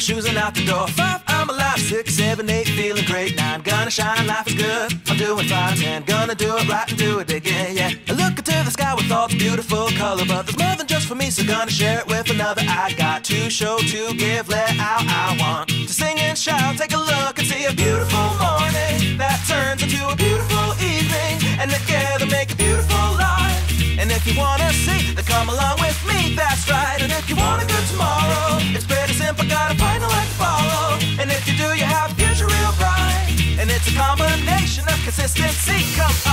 shoes and out the door. 5, I'm alive. 6, 7, 8, feeling great. 9, gonna shine, life is good. I'm doing fine. 10, gonna do it right and do it again, yeah. I look into the sky with all its beautiful color, but there's more than just for me, so gonna share it with another. I got to show, to give, let out. I want to sing and shout. Take a look and see a beautiful morning that turns into a beautiful evening, and together make a beautiful life. And if you wanna see, then come along with me, that's right. And if you want a good tomorrow, it's pretty simple, got a final life to follow. And if you do, you have a future real bright. And it's a combination of consistency. Come on.